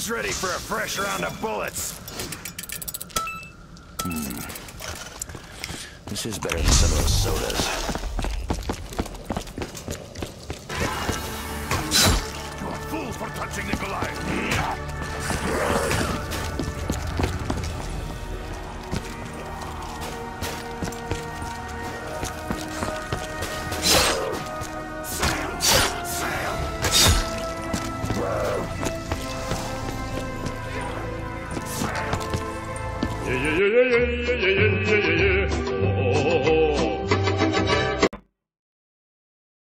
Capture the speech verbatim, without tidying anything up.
Who's ready for a fresh round of bullets? Hmm. This is better than some of those sodas. You're a fool for touching Nikolai! Yeah, yeah, yeah, yeah, yeah, yeah, yeah, yeah.